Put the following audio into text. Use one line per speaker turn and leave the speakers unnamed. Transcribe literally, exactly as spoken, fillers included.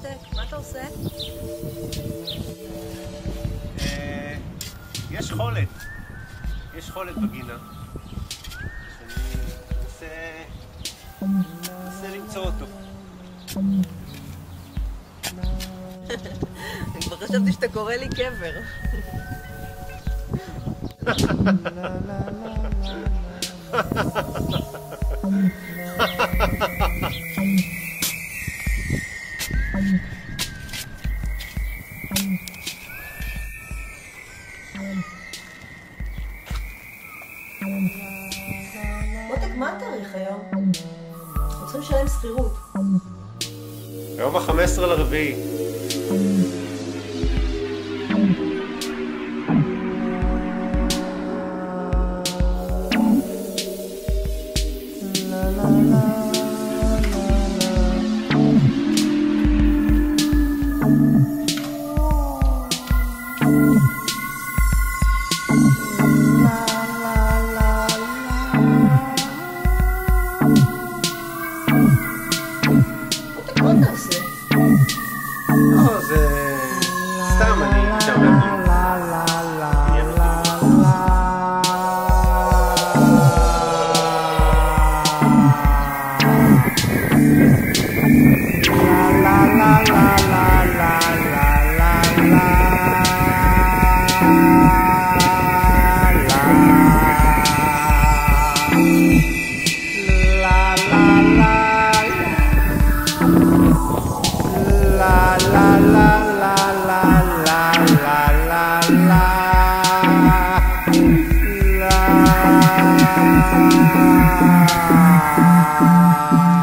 מותק, מה אתה עושה?
יש חולת. יש חולת בגינה. שאני מנסה למצוא אותו.
אני כבר חשבתי שאתה קורא לי קבר. מותק, מה התאריך היום? אנחנו צריכים לשלם שכירות.
היום ה-חמישה עשר לרביעי.
מותק, מה אתה עושה?
לא, זה... סתם, אני מתאמן לי.
La